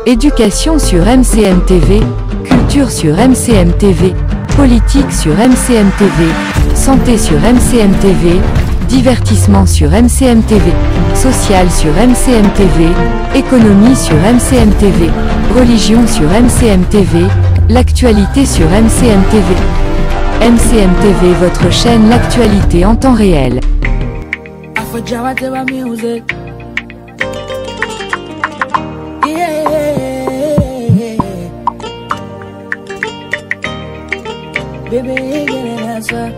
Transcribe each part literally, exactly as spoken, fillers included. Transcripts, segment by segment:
Éducation sur M C M T V, culture sur M C M T V, politique sur M C M T V, santé sur M C M T V, divertissement sur M C M T V, social sur M C M T V, économie sur M C M T V, religion sur M C M T V, l'actualité sur M C M T V. M C M T V, votre chaîne l'actualité en temps réel. Baby, get an answer.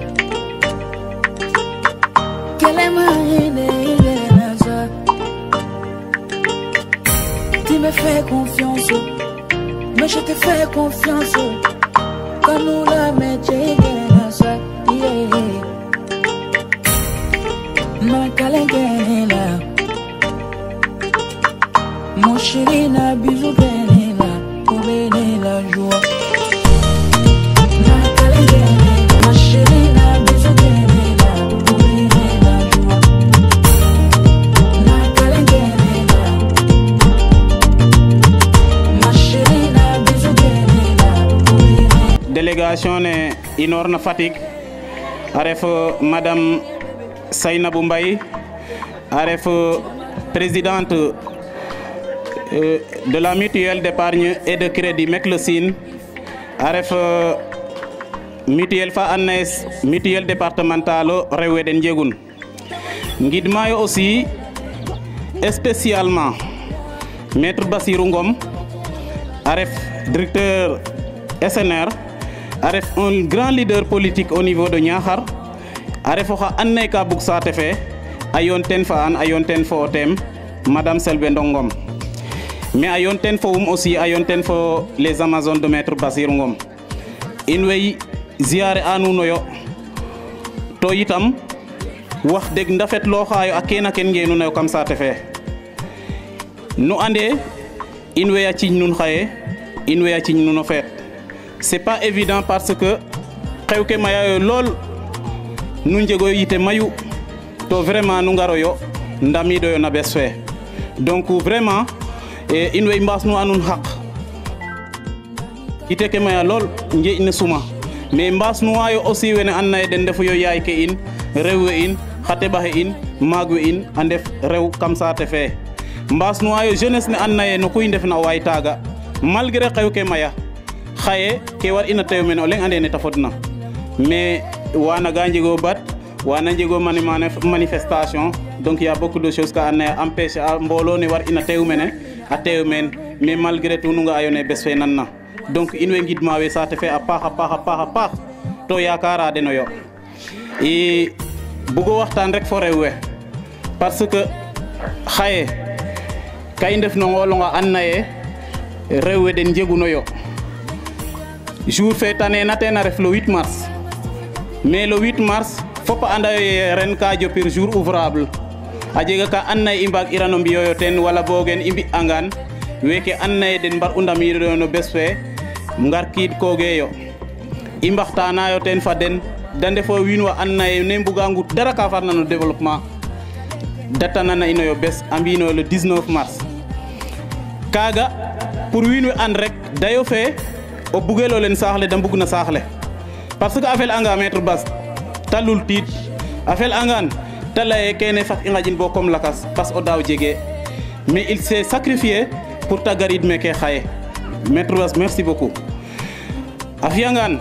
Quelle est ma answer? Tu me fais confiance, mais je te fais confiance. Quand nous la mettons, get an answer. Yeah. Ma calengela, mon chéri n'a bisou benela, pour bénir la joie. Délégation ne inor na Fatick a ref madame Saynabou Mbaye a ref présidente euh, de la mutuelle d'épargne et de crédit Meclesine a ref mutuelle fa andoona yee mutuelle départementale o rew we den njegun ngidmayo aussi spécialement maître Bassirou Ngom a ref directeur S N R a ref un grand leader politique au niveau de Niakhar a ref oxa andona yee ka bug saate fe a yoon ten fa an a yoon ten fo o teem madame Selbé Ndong Ngom mais a yoon ten fo um aussi a yoon ten fo les amazones de maître Bassirou Ngom in way ziare a nuun oyo to itam wax deg ndafetlooxaayo a keen a ken ngeenunayo kam saate fe nu ande in way a ciñ nuun xaye in way a ciñ nuun o feet c'est pas évident parce que xew ke maya yo lool nu njegoyo yite mayu to vraiment nu ngaroyo ndamiidoyo na bes fe donc vraiment in way mbaas nu a nuun xaq yite ke maya lool njeeñ ne suma mais mbaas nu wayo aussi wene andona yee den ndefu yo yaay ke in rew we in xa teɓaxe in maag we in a ndef rew kam saate fe mbaas nu wayo jeunesse ne andona yee no kuy ndefna o waay taaga malgré xew ke maya xaye ke war ina teew mene o leŋ ande ne ta fodna mais wana ga njego bat wana njego manifestation donc y a beaucoup de choses ka andona yee empêcher a mboolo ne war ina teew mene a teew meen mais malgré tout nu nga'ayo ne bes fe nan na donc in way ngidma we saate fe a paax a paax a paax a paax to yaakaara deno yo i bugo waxtaan rek fo rew we parce que xaye ka i ndef no ngoolonga andona yee rew we den njeguno yo jour fe taneena ten a ref le huit mars mais le huit mars fop a anda ye ren ka jopir jour ouvrable a jega ka andona yee i mbaag irano mbi'oyo ten wala bogen i mbi'angaan weke andona yee den mbar u ndamiidoyo no bes fe ngar kiid kogeyo i mbaxtaanayo ten fa den da ndefo wiin wa andona yee ne mbuga ngut dara ka farna no développement datanana inoyo bes a mbi'inoyo le dix-neuf mars kaaga pour wiin we and rek dayo fe o bugelo len saax le da mbug na saax le parce que a fel'anga maître Bass ta lul tiid a fel'angaan ta laye kene fat i nqaƴin bo comme lakas parce que o daaw jegee mais il s'est sacrifié pour ta garid meke xaye maître Bass merci beaucoup a fiyangaan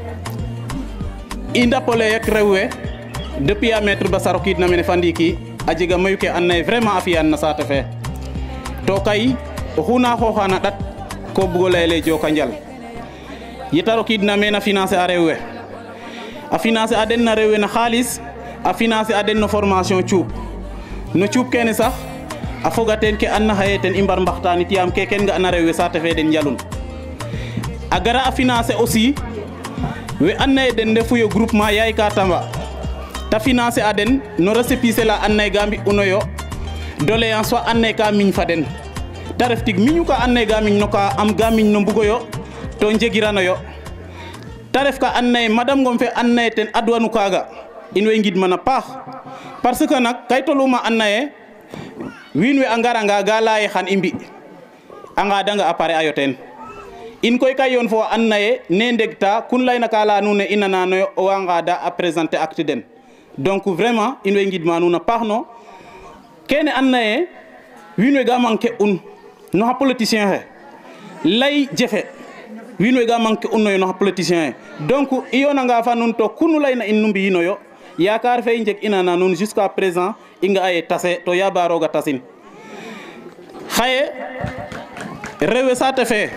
i ndapole yek rew we depuis a maître Bass a rokiidna mene fa ndiiki a jega mayu ke andona yee vraiment a fiyan na saate fe to kay oxu na xooxana ɗat ko bugo layele joka njal yeta rokiidna meen a financer a rew we a financer a den na rew we na xaalis a financer a den no formation cuup no cuup kene sax a foga teen ke andona xaye ten i mbar mbaxtaanit yaam ke ken nga'na rew we saate fe den njalun a gara a financer aussi we andona yee den ndefu yo groupement yaay ka tamba ta financer a den no récépissé la andona yee ga mbi'uno yo doléance fa andona yee ka miñ fa den ta ref tig miñu ka andona yee ga miñ no ka am ga miñ no mbugo yo to njegirano yo ta ref ka andona yee madame Ngom fe andona yee ten adwanu kaaga in way ngidman a paax parce que nak kay toluma andona yee wiin we a ngaranga ga laya xan i mbi anga danga appareil ayoten in koy kay yon fo annaye ne ndegta kun layna ka la nuun ne i nananoyo o wanga da a présenter acte den donc vraiment in way ngidma nuun a paax no kene annaye wiin we ga manquer un no xa politicien xe lay jefe wiin we ga manquer un noyo no xa politicien xe donc i yonanga fa nuun to kunu layna in nu mbiyinoyo yakar fe i njeg ina na nuun jusqu'à présent i nga aye tase to yaba roga tasin xaye rewe saate fe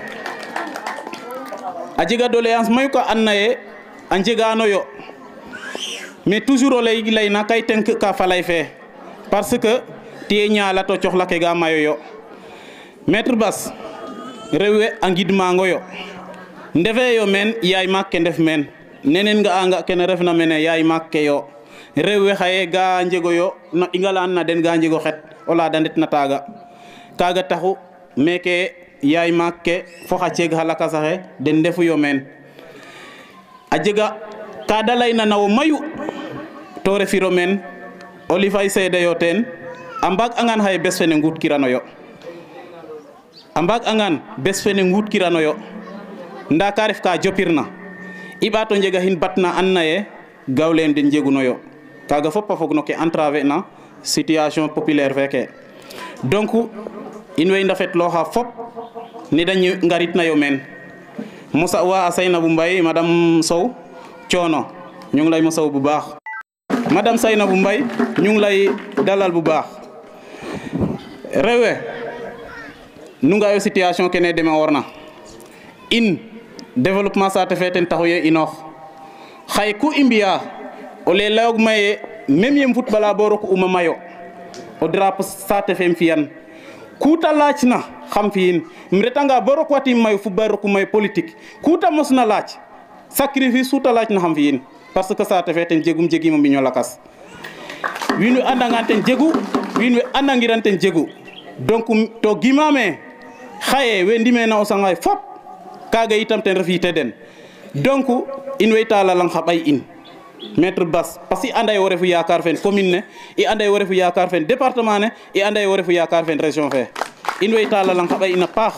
a jega doléance mayu ka annaye a njeganoyo mais toujours o lay layna kay tenk ka falay fe parce que tiye ñaala to coxla ke ga mayo yo maître Bass rewe a ngidmangoyo ndefe yo men yaay maak ke ndef men nenen nga anga kene refna mene yaay maak ke yo rewe xaye ga njego yo no ingala an na den ga njego xet o la dandet na taga kaga taxu meke yaay maak ke fo xa ceeg xa lakas axe den ndefu yo men a jega ka da layna nawo mayu to refiro men o lifay seede yo ten a mbaag angan xaye bes fene nguut kirano yo a mbaag angan bes fene nguut kirano yo nda ka ref ka jopirna i ɓato njega xin batna an naye gawlen den njeguno yo kaga fop a fog no ke entraver na situation populaire feke donc in way ndafetloxa fop ne da ngaritna yo men mosa wa a Saynabou Mbaye madame Sow coono ñu ngi lay mosaw bu baax madame Saynabou Mbaye ñu ngi lay dalal bu baax rewe nu nga yo situation kene deme worna in développement saate fe ten taxu ye inoox xay ku i mbiya o le layog maye même yem footballa bo roku uma mayo o drapeau saate fe fiyan ku ta laaj na xam fiyin um retanga bo rok watim mayo football roku mayo politique ku ta mosna laaj sacrifice su ta laaj na xam fiyin parce que saate fe ten jegum jegima mbiño lakas wiin we andangan ten jegu wiin we andangiran ten jegu donc to gimame xaye we ndimena o sangay fop kaga itam ten ref yite den donc in way talalang xa ɓay in maître Bass parce que i anda ye wo refu yakar fen commune ne i anda ye wo refu yakar fen département ne i anda ye wo refu yakar fen région fe in way talalang xa ɓay in a paax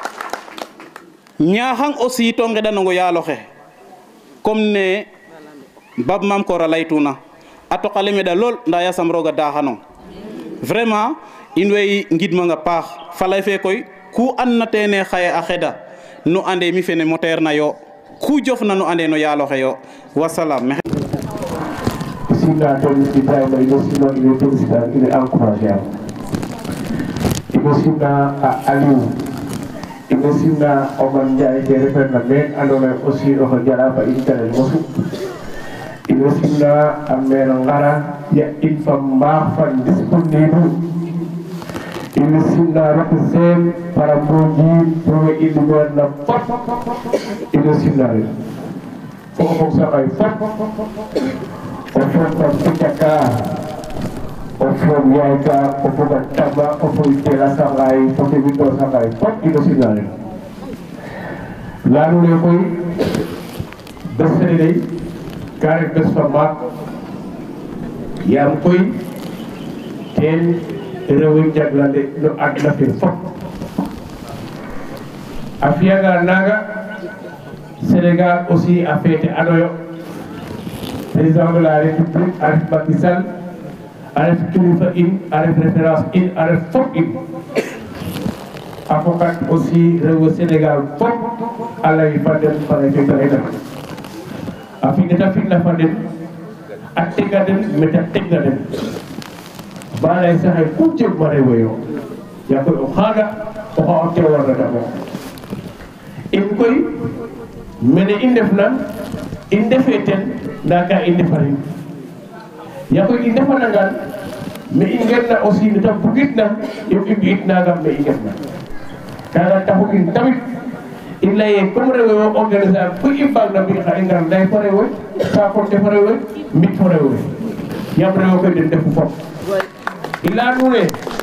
ñaxang aussi to ngeɗanongo yaalo xe comme ne Bab Mam Koor a laytuna a toqale meɗa lool nda yasam roga daxanong vraiment in way ngidmanga paax falay fe koy ku an na tene xaye a xeda nu ande mi fene moteur na yo ku jofna nu ande no yaalo xe yo wassalam simna toon Ibrahima ino simna ine président ine encouragé am ino simna a Aliou ino simna Omar Ndiaye te refna meen andona ye aussi oxe jara fa in calel mosu ino simna a maire Ngara ya in fa mbaax fa disponible ino simna rok seen para mboji prowe indi goor na fop ino simna ren fo o fog saxay fop o fog kam Fitiaka o fog Yayka o fog a Taba o fog Tela Sangay fo Tebito Sangay fop ino simna ren leyano le koy bes fene dey ka ref bes fa maak yaam koy ten rewe jaglande no adna fe fop a fiyaga naga Sénégal aussi a fete anoyo président de la république a ref Macky Sall a ref kilifa in a ref référence in a ref fop in a fokat aussi rewe Sénégal fop a lay fa den fa lay fe layna a fi neta fina fa den a tega den meta tegna den ba lay saxe ku jeg ma rewe yo ya koy o xaga o xa o tewarna damo in koy mene i ndefna i ndefe ten nda ka i ndefarin ya koy i ndefanangan me i ngerna aussi neta bugitna yo i mbi'it nagam me i ndefna kaga taxu in tamit i leye comme rewe yo organiser am ku i mbaagna mbi xa i ngar lay fo rewe saafonte fo rewe mbi fo rewe yam rewe koy den ndefu fop i leya nuune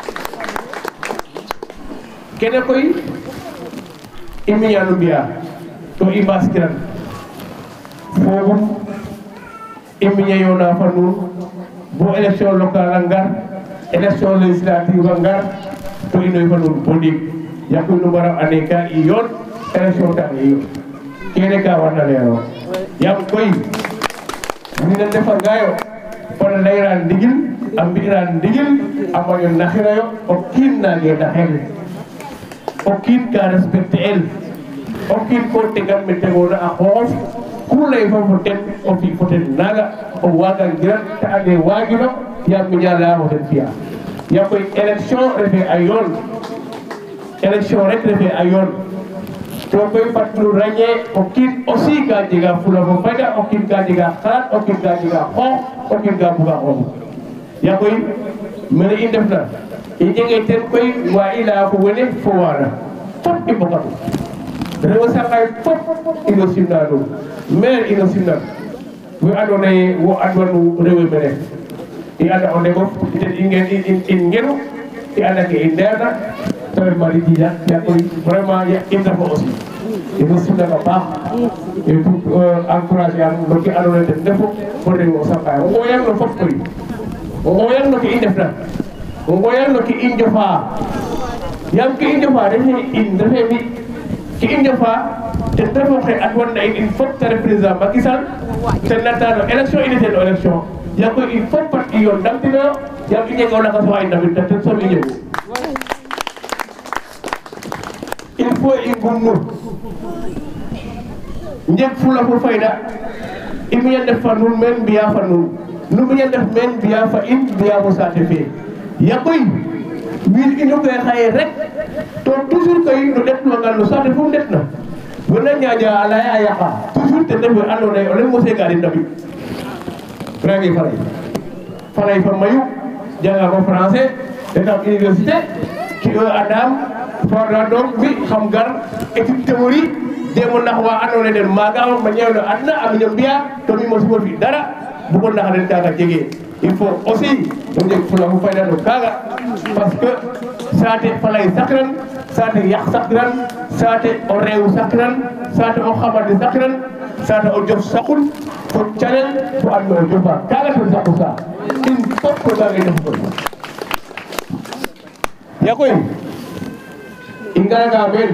kene koy i miñano mbiya to i mbaas kiran fogum i miña yoona fa nuun bo élection locale a ngar élection législative a ngar to inoy fa nuun bo ndiik yakko no mara ane ka i yon élection ta i yon kene ka wana lero yam koy ni na defa gayo fona layran digil am biran digil amayo nakhirayo o kinna ge nakhel o kin ka respecte el o kin ko tegal me tegona a xof kulay fa foten o fi foten naga o waga ngira ta ade wagino yam mi ñala ho ten fiya ya koy élection refe ayon élection rek refe ayon to koy fatlu ragné o kin aussi ka diga fula fo fayda o kin ka diga xalat o kin ka diga xox o kin ka buga xox ya koy mene i ndefna i jege ten koy wa ila fo wene fo wana fop i bokatu rewa sangay fop ino simna ɗum maire ino simna we andona ye wo adwanu rewe mene i anda o ndegof ten i ngen in ngenu i anda ke i ndeerna tawe mari dija ya koy vraiment i ndefo aussi ino simnanga paax et pour encourager am no ke andona ye ten ndefu bo rewe o sangay o ngoyang no fop koy o ngoyang no ke i ndefna o ngoyang no ke i njofa yam ke i njofa refe in refe mi ki i njofa ten refu xe adwana in in fop te ref président Macky Sall ten nata no élection unité no élection ya koy il faut pat i yoon ndamtinoyo yam i njega o lakas wa i ndamit ten soom i njegu il faut i ngumnu njeg fula fo fayda i miña ndef fa nuun men mbiya fa nuun nu miña ndef men mbiya fa in mbiya fo saate fe ya koy wiin inu koy xaye rek to toujours koy no ɗetluwangan no saate fu ɗetna wona ñaƴa a laya a yaqa toujours ten ref we andona ye o leŋ mose garin ndamit rangi falay falay fa mayu janga ko français etam université ki adam forna donc mi xam gar étude théorie demo nax wa andona den maga ma ñewno adna am ñom biya to mi mosuma fi dara bu ko nax den kaga jege il faut aussi ñu jeg fula fu fayda no kaga parce que saate falay sakran saate yak sakran saate o rew sakran saate o xamade sakran saate o jof sakul ko channel ko adno jofa kaga to sakku sa in fop ko da ngay def ko ya koy ingara ga men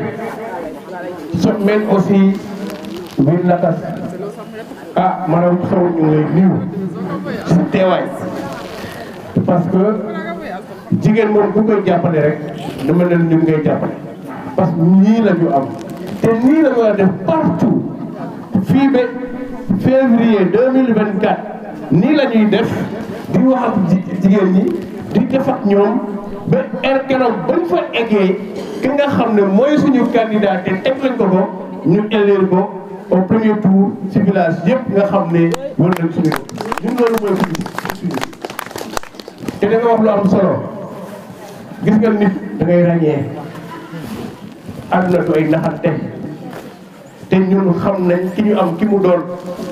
sot men aussi wir lakas ah manam xaw ñu ngay niw ci teeway parce que jigen mom ku koy jappalé rek dama len ñu ngay jappalé parce que ni la ñu am té ni la wara def partout fi be février deux mille vingt-quatre ni la ñuy def di wax ak jigen ñi di def ak ñoom ba er kéro bañ fa éggé ki nga xamné moy suñu candidat té tek lañ ko ko ñu élire ko au premier tour ci village yépp nga xamné wër nañ suñu ñun lolu moy suñu té da nga wax lu am solo gis nga nit da ngay ragné aduna do ay naxante té ñun xam nañ ki ñu am ki mu doon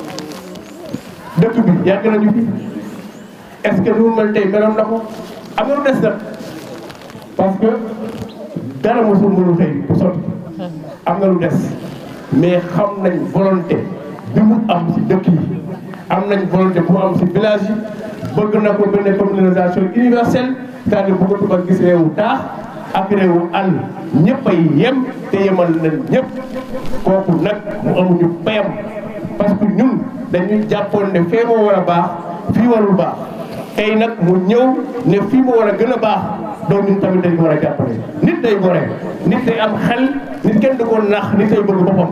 dëkk bi yàgg nañu fi est-ce que lu mel tay melam nako amul dess nak parce que dara mo so mënu xey bu sot am na lu dess mais xam nañ volonté bi mu am ci dëkk yi am nañ volonté bu am ci village yi bëgg na ko benn communalisation universelle c'est-à-dire bëggatu ba gis réewu taax ak réewu àll ñëpp ay yem te yemal nañ ñëpp kooku nag mu amuñu payam parce que ñun dañuy jàppoon ne fee moo war a baax fii warul baax tey nag mu ñëw ne fii moo war a gën a baax donc ñun tamit dañu war a jàppale nit day gore nit day am xel nit kenn du ko nax nit day bëgg boppam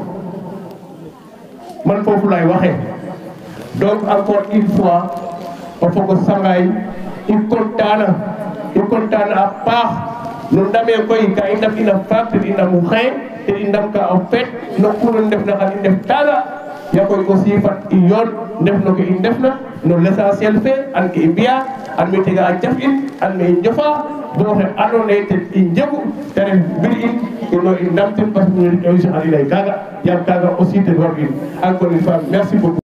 man foofu lay waxee donc encore une fois o fogo sangay i contana i contana a paax no ndame koy ka i ndam ina faak ten i ndamu xaye ten i ndam ka o feet no kuno ndef na xan i ndef taaga ya koy aussi fat i yoon ndef no ke i ndefna no l'essentiel fe an ke i mbiya an me tega a jaf in an me i njofa bo xe andona ye ten i njegu te ref mbir in ino i ndam ten parce que no aussi xan i lay kaga yam kaga aussi ten war in encore une fois merci beaucoup.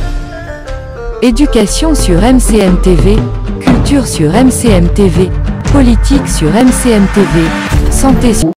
Éducation sur M C M T V, culture sur M C M T V, politique sur M C M T V, santé sur